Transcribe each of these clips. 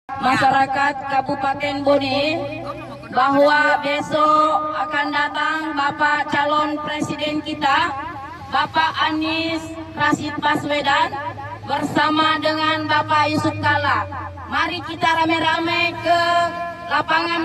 masyarakat Kabupaten Bone bahwa besok akan datang Bapak calon presiden kita, Bapak Anies Rashid Baswedan bersama dengan Bapak Yusuf Kalla. Mari kita rame-rame ke lapangan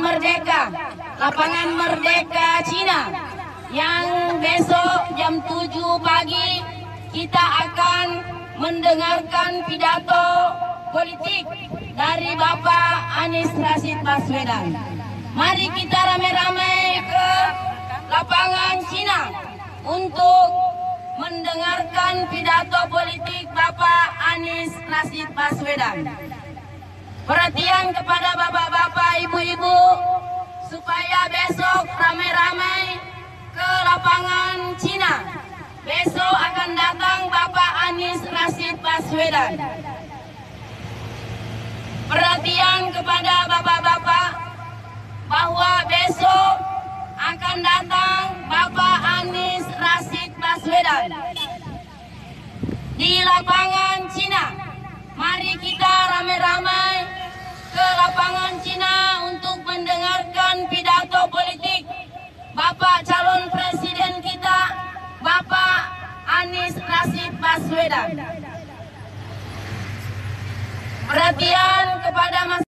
Merdeka Cina, yang besok jam 7 pagi kita akan mendengarkan pidato politik dari Bapak Anies Rashid Baswedan. Mari kita rame-rame ke lapangan Cina untuk mendengarkan pidato politik Bapak Anies Rashid Baswedan. Perhatian kepada bapak-bapak, ibu-ibu, supaya besok rame-rame ke lapangan Cina. Besok akan datang Bapak Anies Rashid Baswedan. Perhatian kepada bapak-bapak bahwa besok akan datang Bapak Anies Rashid Baswedan di lapangan Cina. Mari kita ramai-ramai ke lapangan Cina untuk mendengarkan pidato politik Bapak calon presiden kita, Bapak Anies Rashid Baswedan. Perhatian kepada masyarakat.